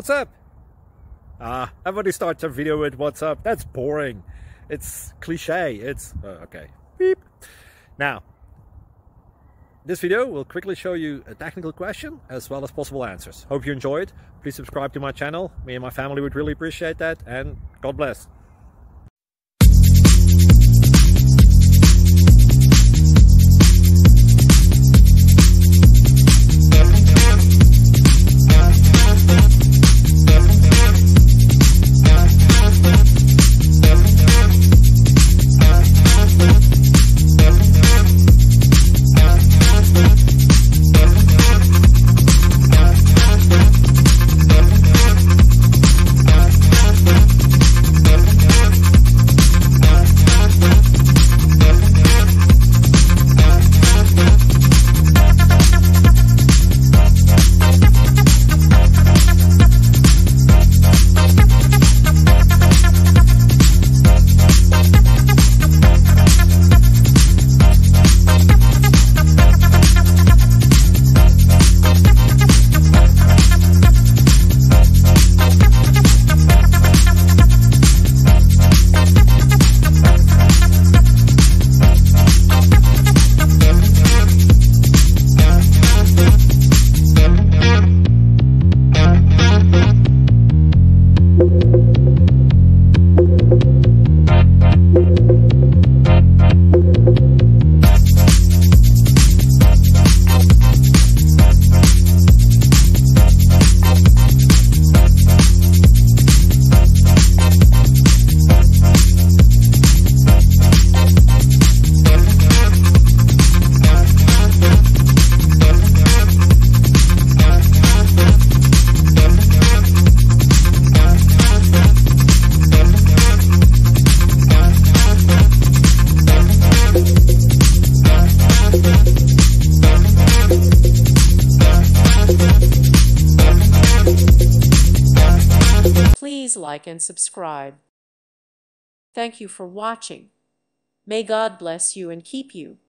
what's up? Everybody starts a video with what's up. That's boring. It's cliche. It's okay. Beep. Now, this video will quickly show you a technical question as well as possible answers. Hope you enjoyed. Please subscribe to my channel. Me and my family would really appreciate that, and God bless. Please like and subscribe. Thank you for watching. May God bless you and keep you.